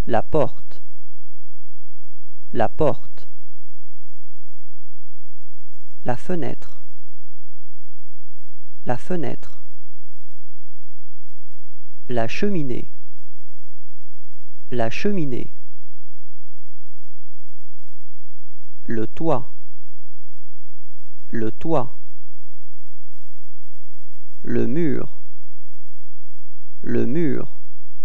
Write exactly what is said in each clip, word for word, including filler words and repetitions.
la porte, la porte, la fenêtre, la fenêtre, la cheminée, la cheminée, le toit, le toit, le mur, le mur,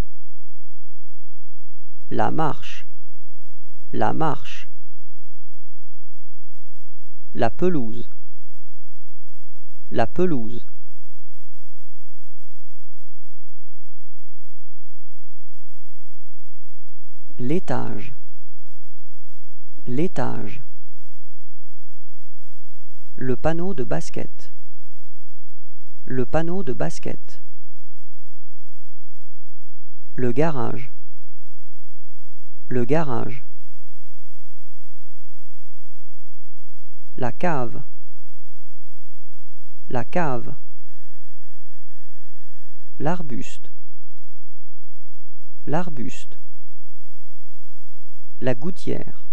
la marche, la marche, la pelouse, la pelouse, l'étage, l'étage, le panneau de basket, le panneau de basket, le garage, le garage, la cave, la cave, l'arbuste, l'arbuste, la gouttière,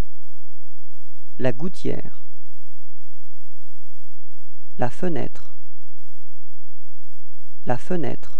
la gouttière, la fenêtre, la fenêtre,